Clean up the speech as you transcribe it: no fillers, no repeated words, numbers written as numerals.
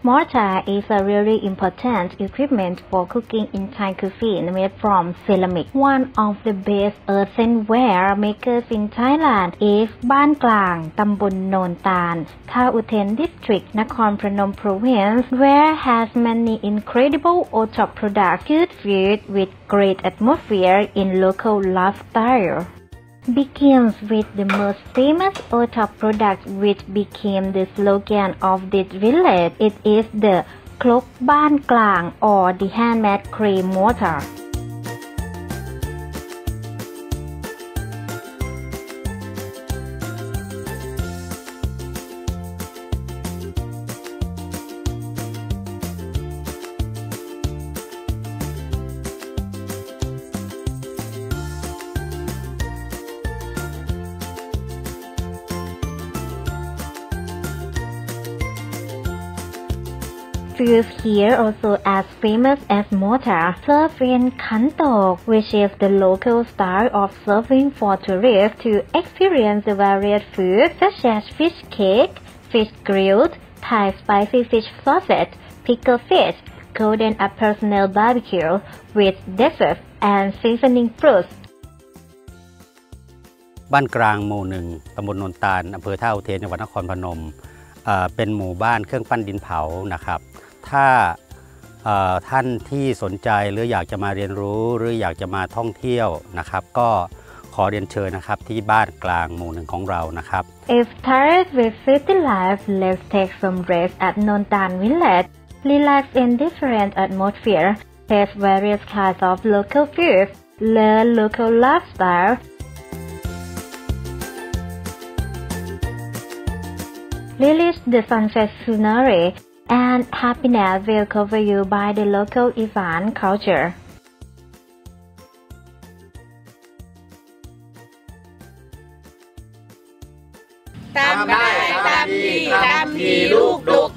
Mortar is a really important equipment for cooking in Thai cuisine made from ceramic. One of the best earthenware makers in Thailand is บ้านกลาง ตำบลโนนตาล Thao Uten District, Nakhon Phanom Province, where has many incredible OTOP products, good food with great atmosphere in local lifestyle.Begins with the most famous OTOP product which became the slogan of this village. It is the ครกบ้านกลาง or the handmade clay mortar. Foods here also as famous as mortar, served in kantok, which is the local style of serving for tourists to experience the varied foods such as fish cake, fish grilled, Thai spicy fish sausage, pickled fish, golden apple snail barbecue with dessert and seasoning fruits. บ้านกลางหมู่หนึ่งตำบลโนนตาลอำเภอท่าอุเทนจังหวัดนครพนมเป็นหมู่บ้านเครื่องปั้นดินเผานะครับถ้าท่านที่สนใจหรืออยากจะมาเรียนรู้หรืออยากจะมาท่องเที่ยวนะครับก็ขอเรียนเชิญนะครับที่บ้านกลางหมู่หนึ่งของเรานะครับ If tired with city life, let's take some rest at Nontan Village. Relax in different atmosphere, taste various kinds of local food, learn local lifestyle. Relish the sunset scenery.And happiness will cover you by the local Isan culture. ตามได้ตามดีตามทีลูกดก